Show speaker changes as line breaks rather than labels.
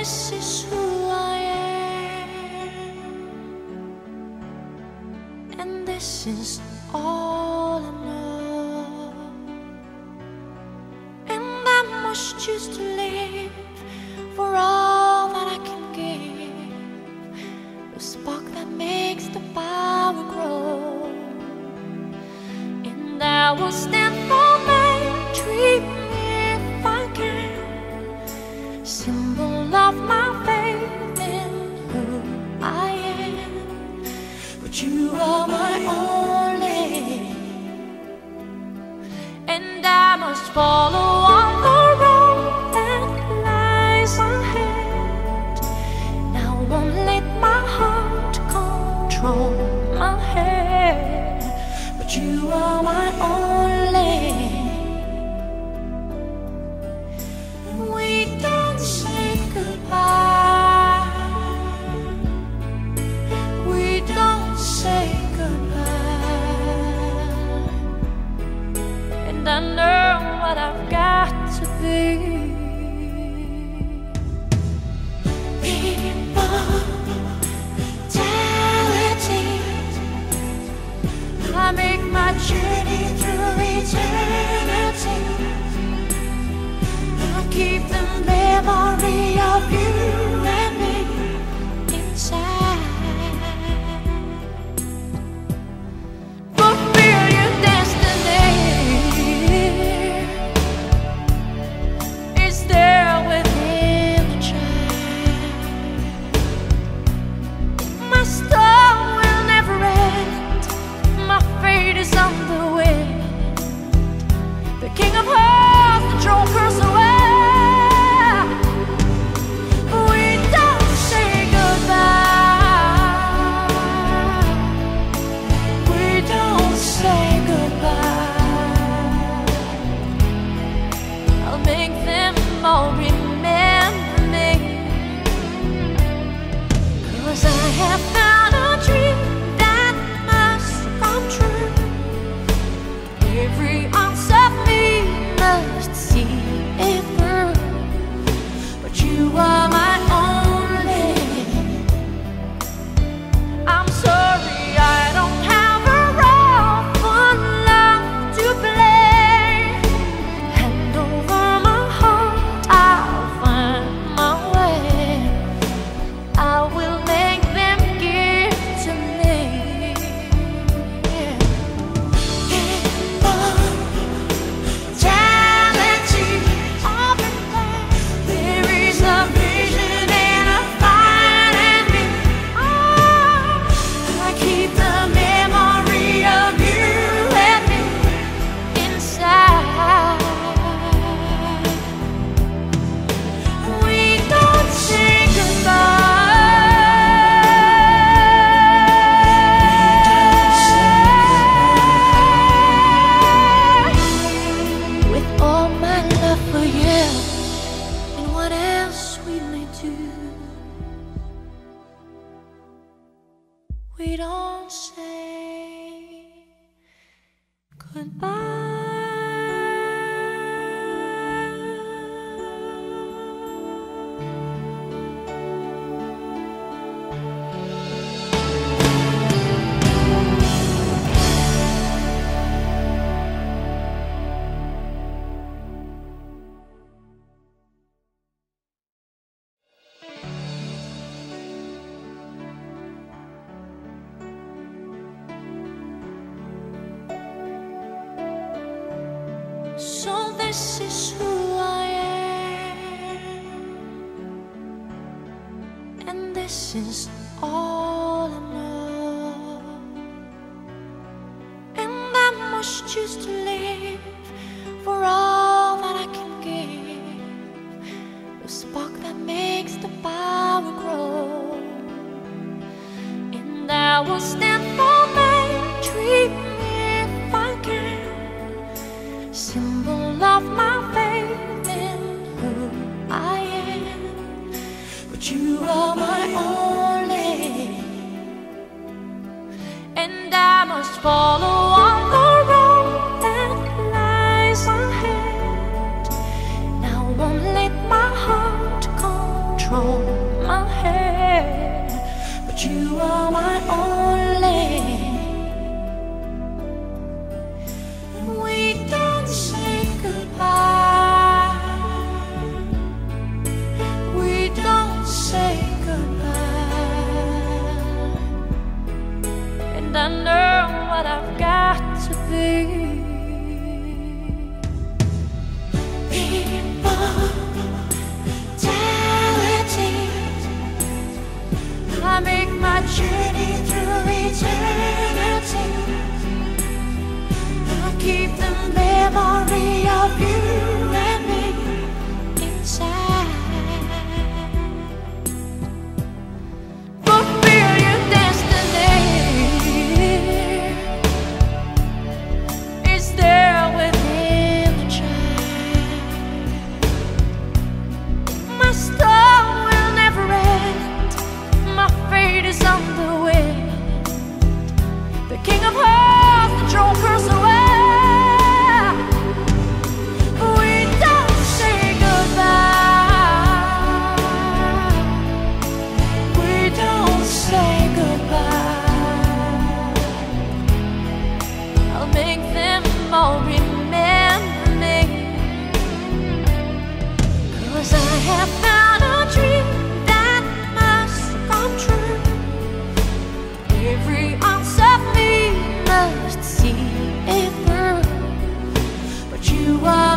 this is who I am, and this is all I know. And I must choose to live for all that I can give, the spark that makes the power grow. And I will stand for my dream if I can, symbol of my faith in who I am. But you are my only, and I must follow on the road that lies ahead. And I won't let my heart control my head. But you are my only. We don't say goodbye. We don't say goodbye. And I know what I've got to be. Immortality. I make my journey through eternity. I keep the memory of you and me inside. Fulfill your destiny is there within the child. My storm will never end. My fate is on the wind. The King of Hearts, the throne curse away. We don't say goodbye. We don't say goodbye. I'll make them all remember me, 'cause I have found a dream that must come true. Every ounce of me must see it through. But you are my only. I'm sorry I don't have a role for love to play. Hand over my heart, I'll find my way. I will make them give to me. Immortality of the land. There is a vision and a fire in me. I keep the memory of you and me inside. We don't say goodbye. With all my love for you and what else we may do, we don't say goodbye. So this is who I am, and this is all I know. And I must choose to live for all that I can give, the spark that makes the power grow. And I will stand for my dream if I can, symbol of my faith in who I am. But you are my only, and I must follow on the road that lies ahead. Now won't let my heart control you are my only. We don't say goodbye. We don't say goodbye. And I know what I've got to be. I make my journey through eternity. I keep the memory of you and me inside. Fulfill your destiny. It's there within the child. My story will never end. My fate is on the wind. The king of hearts, the joker's away. We don't say goodbye. We don't say goodbye. I'll make them all remember me. 'Cause I have found a dream that must come true. Every ounce of me must see it through. But you are